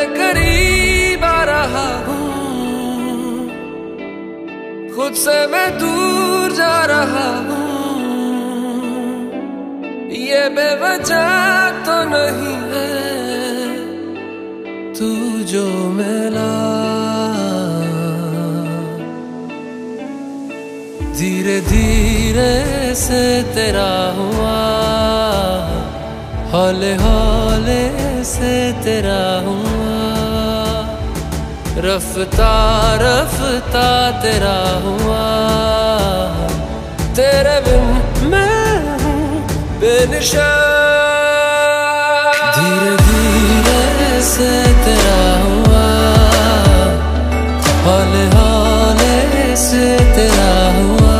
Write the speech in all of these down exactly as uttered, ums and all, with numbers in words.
करीब आ रहा हूँ, खुद से मैं दूर जा रहा हूँ। ये बेवजह तो नहीं है तू जो मिला, धीरे धीरे से तेरा हुआ, हौले हौले से तेरा हुआ, रफ्ता रफ्ता तेरा हुआ। तेरे बिन मैं हूँ बेनिशान, धीरे धीरे से तेरा हुआ, हौले हौले से तेरा हुआ,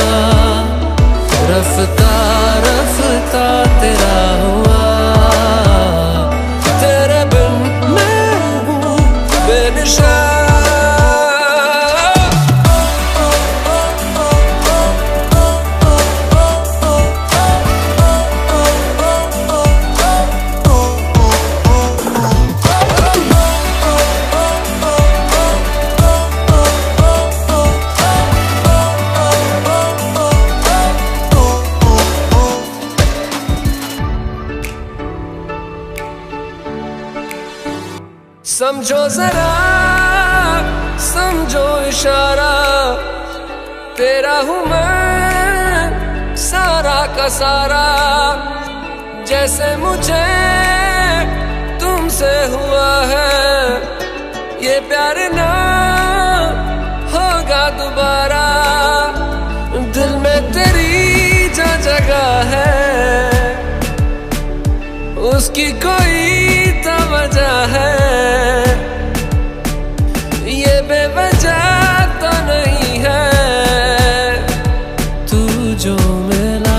रफ्ता रफ्ता तेरा हुआ। तेरे बिन मैं हूँ बेनिशान। समझो जरा समझो इशारा, तेरा हूँ मैं सारा का सारा। जैसे मुझे तुमसे हुआ है, ये प्यार ना होगा दोबारा। दिल में तेरी जो जगह है, उसकी कोई तो वजह है। ये बेवजह तो नहीं है तू जो मिला।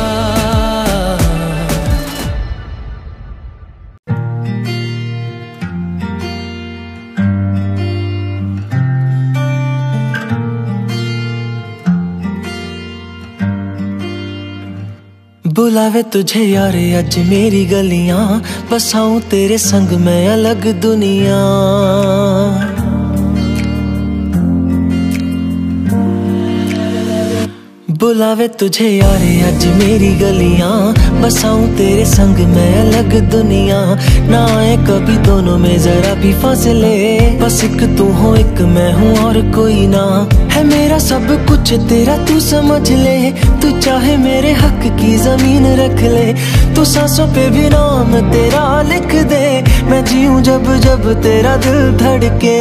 बुलावे तुझे यार अज मेरी गलियां, बसाऊं तेरे संग मैं अलग दुनिया। बुलावे तुझे यार अज मेरी गलियां, बसाऊं तेरे संग मैं अलग दुनिया। ना आए कभी दोनों में जरा भी फासले, बस एक तू हो एक मैं हूँ और कोई ना। है मेरा सब कुछ तेरा तू समझ ले, तू चाहे मेरे हक की जमीन रख ले। तू सांसों पे भी नाम तेरा लिख दे, मैं जीऊं जब जब तेरा दिल धड़के।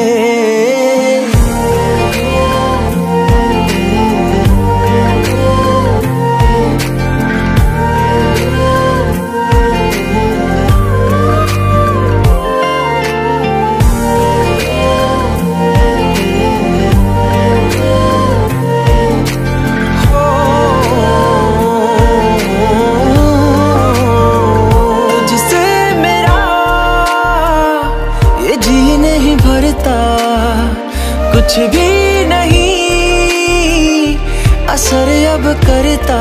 कुछ भी नहीं असर अब करता,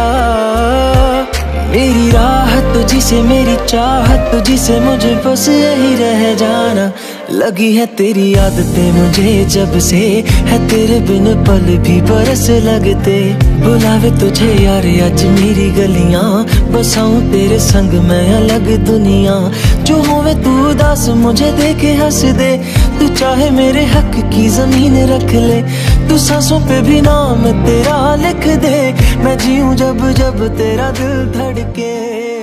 मेरी राह तुझी से मेरी चाहत तुझी से, मुझे बस यही रह जाना। लगी है तेरी आदतें मुझे जब से, है तेरे बिन पल भी बरस लगते। बुलावे तुझे यार आज मेरी गलियां, बसाऊं तेरे संग मैं अलग दुनिया। जो होवे तू उदास मुझे देखे हंस दे, तू चाहे मेरे हक की जमीन रख ले। तू सांसों पे भी नाम तेरा लिख दे, मैं जीऊं जब जब तेरा दिल धड़के।